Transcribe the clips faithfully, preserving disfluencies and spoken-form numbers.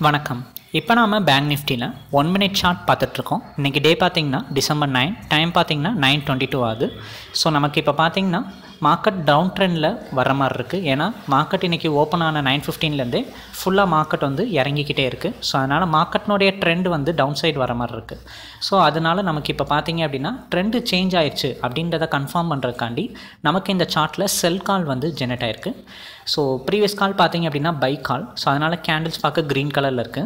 வணக்கம். இப்போ நாம பேங்க் நிஃப்டியில் ஒன் மினிட் சார்ட் பார்த்துட்ருக்கோம். இன்றைக்கி டே பார்த்திங்கன்னா டிசம்பர் நைன், டைம் பார்த்திங்கன்னா நைன் டுவெண்ட்டி டூ ஆகுது. ஸோ நமக்கு இப்போ பார்த்திங்கன்னா மார்க்கெட் டவுன் ட்ரெண்டில் வர மாதிரி இருக்குது. ஏன்னா மார்க்கெட் இன்றைக்கி ஓப்பன் ஆன நைன் ஃபிஃப்டீன்லேருந்தே ஃபுல்லாக மார்க்கெட் வந்து இறங்கிக்கிட்டே இருக்குது. ஸோ அதனால் மார்க்கெட்னுடைய ட்ரெண்ட் வந்து டவுன் சைடு வர மாதிரி இருக்குது. ஸோ அதனால் நமக்கு இப்போ பார்த்திங்க அப்படின்னா ட்ரெண்டு சேஞ்ச் ஆயிடுச்சு அப்படின்றத கன்ஃபார்ம் பண்ணுறதுக்காண்டி நமக்கு இந்த சார்ட்டில் செல் கால் வந்து ஜெனரேட் ஆகிருக்கு. ஸோ ப்ரீவியஸ் கால் பார்த்திங்க அப்படின்னா பை கால். ஸோ அதனால் கேண்டில்ஸ் பார்க்க க்ரீன் கலரில் இருக்குது.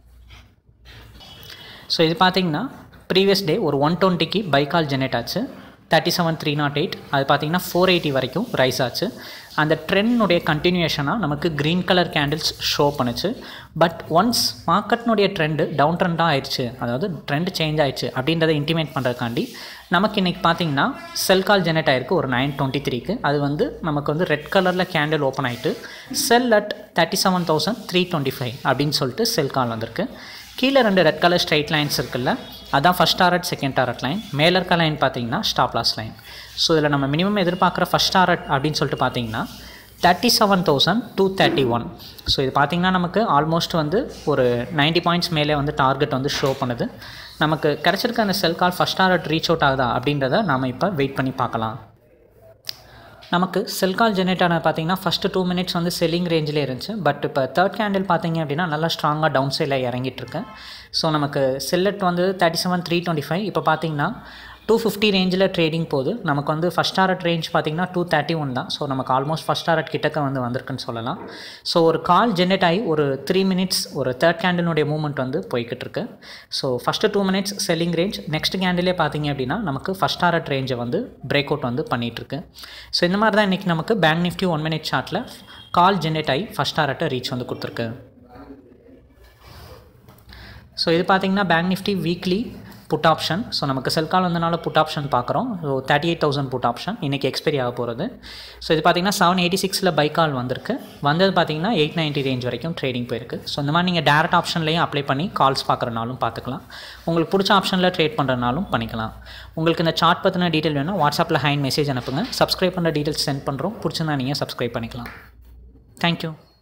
ஸோ இது பார்த்திங்கன்னா ப்ரீவியஸ் டே ஒரு ஒன் டுவெண்ட்டிக்கு பை கால் ஜெனரேட் ஆச்சு. Thirty seven three nought eight அது பார்த்திங்கன்னா ஃபோர் எயிட்டி வரைக்கும் ரைஸ் ஆச்சு. அந்த ட்ரெண்ட்னுடைய கண்டினியூஷனாக நமக்கு க்ரீன் கலர் கேண்டில்ஸ் ஷோ பண்ணுச்சு. பட் ஒன்ஸ் மார்க்கெட்னுடைய ட்ரெண்டு டவுன் ட்ரெண்டாக ஆயிடுச்சு, அதாவது ட்ரெண்ட் சேஞ்ச் ஆயிடுச்சு அப்படின்றத இன்டிமேட் பண்ணுறதுக்காண்டி நமக்கு இன்றைக்கி பார்த்திங்கன்னா செல் கால் ஜெனரேட் ஆகிருக்கு ஒரு நைன் டுவெண்ட்டி த்ரீக்கு. அது வந்து நமக்கு வந்து ரெட் கலரில் கேண்டில் ஓப்பன் ஆகிட்டு sell at thirty seven thousand three twenty five அப்படின்னு சொல்லிட்டு செல் கால் வந்திருக்கு. கீழே ரெண்டு ரெட் கலர் ஸ்ட்ரைட் லைன்ஸ் இருக்குல்ல, அதான் first target second target line. மேலே இருக்க லைன் பார்த்தீங்கன்னா ஸ்டாப் லாஸ் லைன். ஸோ இதில் நம்ம மினிமம் எதிர்பார்க்குற ஃபஸ்ட் டாரட் அப்படின்னு சொல்லிட்டு பார்த்தீங்கன்னா thirty seven thousand two thirty one. So இது பார்த்திங்கன்னா நமக்கு ஆல்மோஸ்ட் வந்து ஒரு நைன்ட்டி பாயிண்ட்ஸ் மேலே வந்து டார்கெட் வந்து ஷோ பண்ணுது. நமக்கு கிடச்சிருக்க அந்த sell call first target reach out ஆகுதா அப்படின்றத நாம் இப்போ வெயிட் பண்ணி பார்க்கலாம். நமக்கு செல் கால் ஜெனரேட் ஆனது பார்த்திங்கன்னா ஃபஸ்ட்டு டூ மினிட்ஸ் வந்து செல்லிங் ரேஞ்சிலே இருந்துச்சு. பட் இப்போ தேர்ட் கேண்டில் பார்த்திங்க அப்படின்னா நல்லா ஸ்ட்ராங்காக டவுன் சைடில் இறங்கிட்டுருக்கு. ஸோ நமக்கு செல்லட் வந்து thirty seven three twenty five இப்போ பார்த்திங்கன்னா டூ ஃபிஃப்டி ரேஞ்சில் ட்ரேடிங் போகுது. நமக்கு வந்து ஃபஸ்ட் டாரட் ரேஞ்ச் பார்த்திங்கன்னா டூ தேர்ட்டி ஒன் தான். ஸோ நமக்கு ஆல்மோஸ்ட் ஃபஸ்ட் டாரட் கிட்டக்க வந்து வந்திருக்குன்னு சொல்லலாம். ஸோ ஒரு கால் ஜெனரேட் ஆகி ஒரு த்ரீ மினிட்ஸ் ஒரு தேர்ட் கேண்டிலுடைய மூவ்மெண்ட் வந்து போய்கிட்டு இருக்கு. So first two minutes selling range, next கேண்டிலே பார்த்திங்க அப்படின்னா நமக்கு ஃபஸ்ட் டாரட் ரேஞ்சை வந்து பிரேக் அவுட் வந்து பண்ணிகிட்ருக்கு. ஸோ இந்த மாதிரி தான் இன்றைக்கி நமக்கு பேங்க் நிஃப்டி ஒன் மினிட் சார்ட்டில் கால் ஜெனரேட் ஆகி ஃபஸ்ட் டாரட்டை ரீச் வந்து கொடுத்துருக்கு. ஸோ இது பார்த்திங்கன்னா bank Nifty weekly put option. So நமக்கு செல் கால் வந்தனால புட் ஆப்ஷன் பார்க்குறோம். So thirty eight thousand put option இன்றைக்கி எக்ஸ்பைரி ஆக போகிறது. ஸோ இது பார்த்திங்கன்னா செவன் எயிட்டி சிக்ஸில் பை கால் வந்திருக்கு. வந்தது பார்த்திங்கன்னா எயிட் நைன்ட்டி ரேஞ்ச் வரைக்கும் ட்ரேடிங் போயிருக்கு. ஸோ இந்த மாதிரி நீங்கள் டேரக்ட் ஆப்ஷன்லேயும் அப்ளை பண்ணி கால்ஸ் பார்க்குறனாலும் பார்த்துக்கலாம். உங்களுக்கு பிடிச்ச ஆப்ஷனில் ட்ரேட் பண்ணுறனாலும் பண்ணிக்கலாம். உங்களுக்கு இந்த சார்ட் பற்றின டீட்டெயில் வேணும், வாட்ஸ்அப்பில் ஹைன் மெசேஜ் அனுப்புங்க. சப்ஸ்கிரைப் பண்ணுற டீட்டெயில்ஸ் சென்ட் பண்ணுறோம். பிடிச்சிருந்தா நீங்கள் சப்ஸ்கிரைப் பண்ணிக்கலாம். தேங்க்யூ.